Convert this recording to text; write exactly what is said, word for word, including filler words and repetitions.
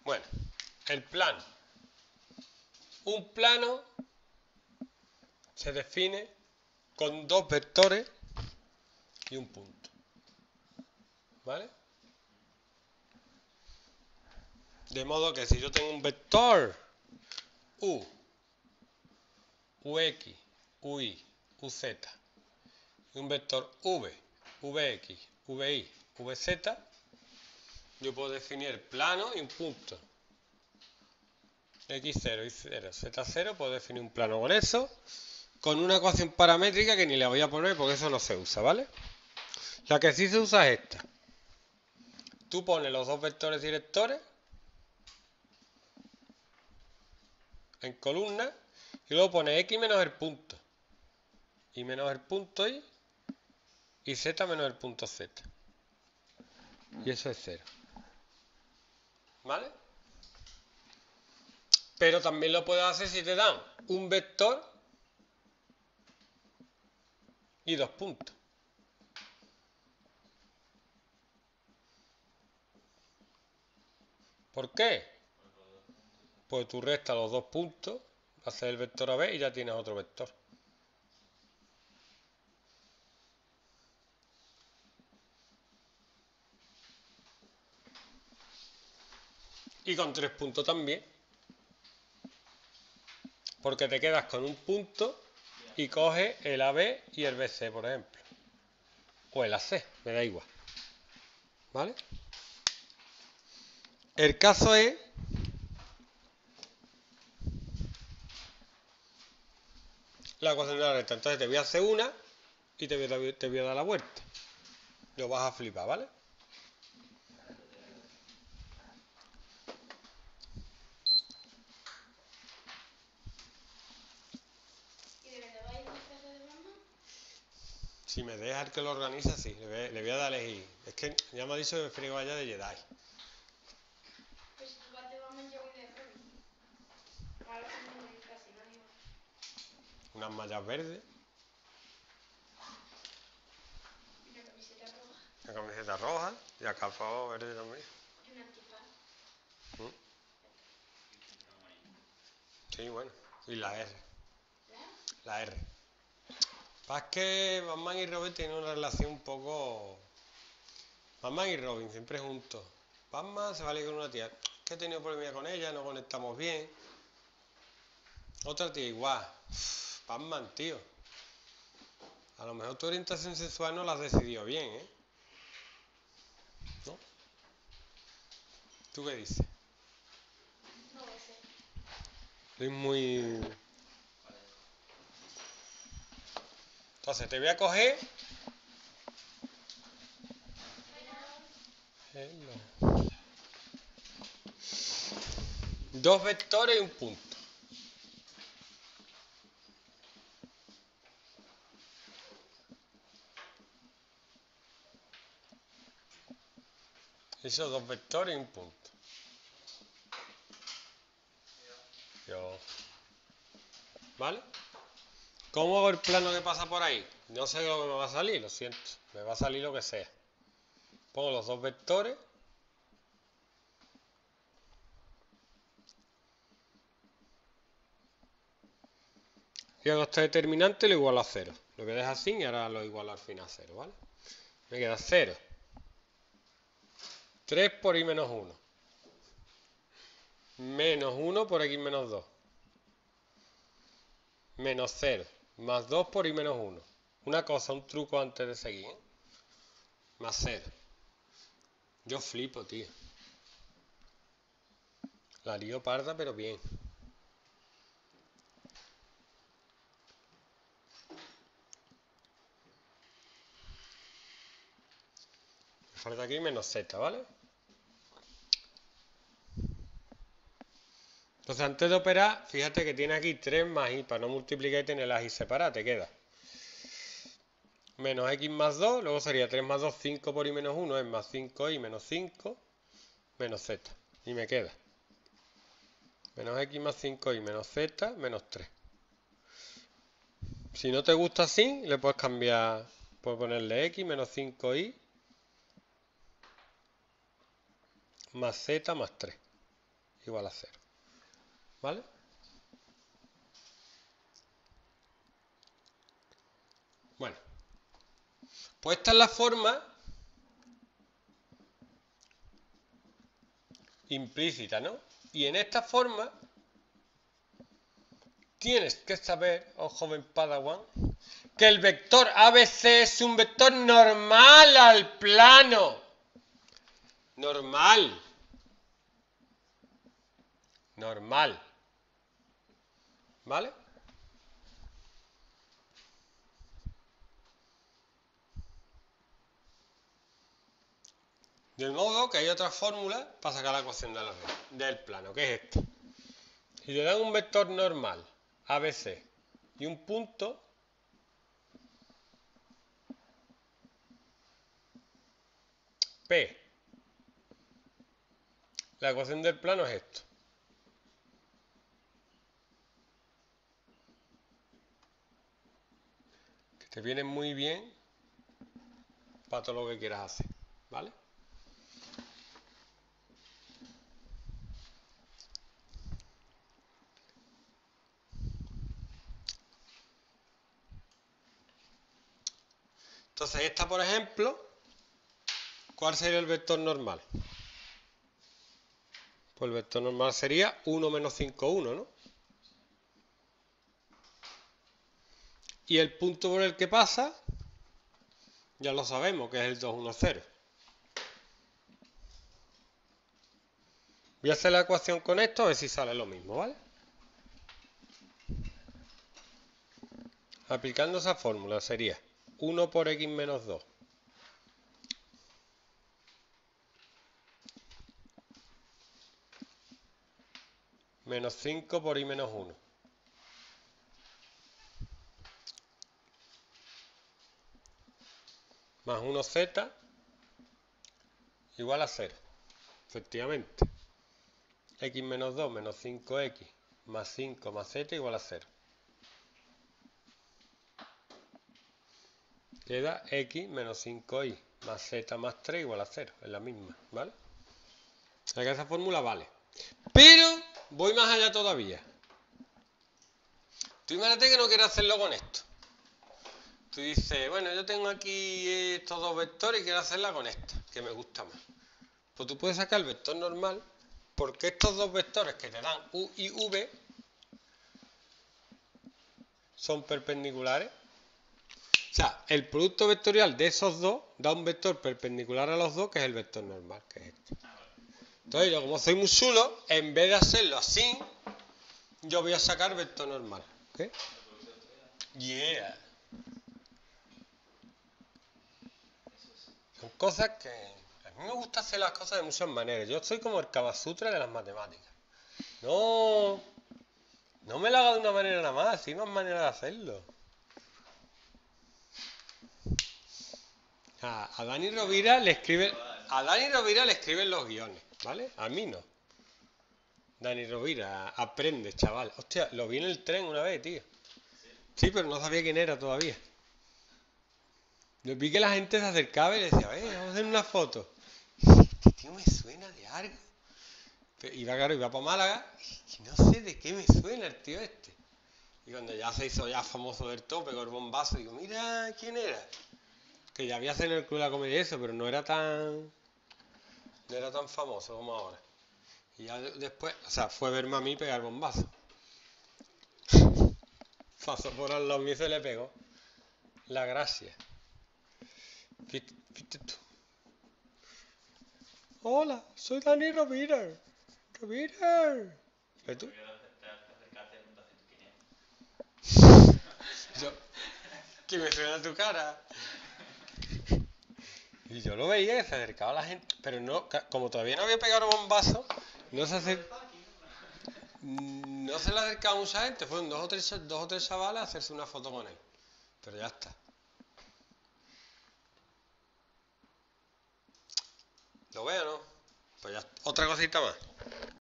Bueno, el plano. Un plano se define con dos vectores y un punto. ¿Vale? De modo que si yo tengo un vector u, ux, uy, uz, y un vector v, vx, vi, vz, yo puedo definir el plano y un punto. equis cero, y cero, zeta cero, puedo definir un plano con eso, con una ecuación paramétrica que ni la voy a poner porque eso no se usa, ¿vale? La que sí se usa es esta. Tú pones los dos vectores directores en columna y luego pones x menos el punto, y menos el punto y, y z menos el punto z. Y eso es cero. ¿Vale? Pero también lo puedes hacer si te dan un vector y dos puntos. ¿Por qué? Pues tú restas los dos puntos, haces el vector a b y ya tienes otro vector. Y con tres puntos también. Porque te quedas con un punto y coges el A B y el B C, por ejemplo. O el A C, me da igual. ¿Vale? El caso es la ecuación de la recta. Entonces te voy a hacer una y te voy a, te voy a dar la vuelta. Lo vas a flipar, ¿vale? Si me deja el que lo organiza, sí, le voy, le voy a dar a elegir. Es que ya me ha dicho que prefiero que vaya de Jedi. Pues tú vas de Batman, yo voy de Robin. Ahora no hay casi nadie. Unas mallas verdes. Y una camiseta roja. Una camiseta roja y acá todo verde también. Y un antifaz. ¿Mm? Sí, bueno. Y la R. ¿La? La R. Pasa que Batman y Robin tienen una relación un poco... Batman y Robin siempre juntos. Batman se va a ligar con una tía. Que he tenido problemas con ella, no conectamos bien. Otra tía igual. Batman, tío. A lo mejor tu orientación sexual no la has decidido bien, ¿eh? ¿No? ¿Tú qué dices? No lo sé. Soy muy... Entonces te voy a coger... Hello. Dos vectores y un punto. Esos dos vectores y un punto. Yo. ¿Vale? ¿Cómo hago el plano que pasa por ahí? No sé lo que me va a salir, lo siento. Me va a salir lo que sea. Pongo los dos vectores. Y hago este determinante y lo igualo a cero. Lo voy a dejar así y ahora lo igualo al final a cero, ¿vale? Me queda cero. tres por y menos uno. Menos uno por x menos dos. Menos cero. Más dos por y menos uno. Una cosa, un truco antes de seguir, ¿eh? Más cero. Yo flipo, tío. La lío parda, pero bien. Me falta aquí menos z, ¿vale? Entonces, antes de operar, fíjate que tiene aquí tres más y para no multiplicar y tener las y separadas, te queda menos x más dos, luego sería tres más dos, cinco por y menos uno, es más cinco y menos cinco, menos z. Y me queda menos x más cinco y menos z, menos tres. Si no te gusta así, le puedes cambiar, puedes ponerle x menos cinco y más z más tres. igual a cero. ¿Vale? Bueno, pues esta es la forma implícita, ¿no? Y en esta forma tienes que saber, oh joven Padawan, que el vector A B C es un vector normal al plano. Normal. Normal. ¿Vale? De modo que hay otra fórmula para sacar la ecuación de la red, del plano, que es esta. Si te dan un vector normal, A B C, y un punto, P, la ecuación del plano es esto. Que te viene muy bien para todo lo que quieras hacer, ¿vale? Entonces, esta, por ejemplo, ¿cuál sería el vector normal? Pues el vector normal sería uno menos cinco, uno, ¿no? Y el punto por el que pasa, ya lo sabemos, que es el dos, uno, cero. Voy a hacer la ecuación con esto, a ver si sale lo mismo, ¿vale? Aplicando esa fórmula sería uno por x menos dos. Menos cinco por y menos uno. Más uno z igual a cero. Efectivamente. X menos dos menos cinco x más cinco más z igual a cero. Queda x menos cinco y más z más tres igual a cero. Es la misma, ¿vale? O sea que esa fórmula vale. Pero voy más allá todavía. Tú imagínate que no quieres hacerlo con esto. Tú dices, bueno, yo tengo aquí estos dos vectores y quiero hacerla con esta, que me gusta más. Pues tú puedes sacar el vector normal, porque estos dos vectores que te dan u y v son perpendiculares. O sea, el producto vectorial de esos dos da un vector perpendicular a los dos, que es el vector normal, que es este. Entonces yo, como soy muy chulo, en vez de hacerlo así, yo voy a sacar vector normal. ¿Ok? Yeah. Son cosas que... A mí me gusta hacer las cosas de muchas maneras. Yo soy como el Kama Sutra de las matemáticas. No... No me lo haga de una manera nada más, hay más maneras de hacerlo. A, a Dani Rovira le escribe... A Dani Rovira le escriben los guiones, ¿vale? A mí no. Dani Rovira, aprende, chaval. Hostia, lo vi en el tren una vez, tío. Sí, pero no sabía quién era todavía. Yo vi que la gente se acercaba y le decía, eh, vamos a hacer una foto. Este tío me suena de algo. Pero iba, claro, iba para Málaga y no sé de qué me suena el tío este. Y cuando ya se hizo ya famoso del todo, pegó el bombazo, digo, mira, ¿quién era? Que ya había salido en el Club de la Comedia eso, pero no era tan... No era tan famoso como ahora. Y ya después, o sea, fue verme a mí pegar bombazo. Pasó por al lado mío y se le pegó. La gracia. Fíjate tú. Hola, soy Dani Rovira. Rovira. ¿Y tú? Yo, que me suena tu cara. Y yo lo veía que se acercaba la gente, pero no, como todavía no había pegado bombazo, no se acercaba. No se le acercaba mucha gente, fueron dos o tres, dos o tres chavales a hacerse una foto con él. Pero ya está. ¿Lo veo o no? Pues ya, otra cosita más.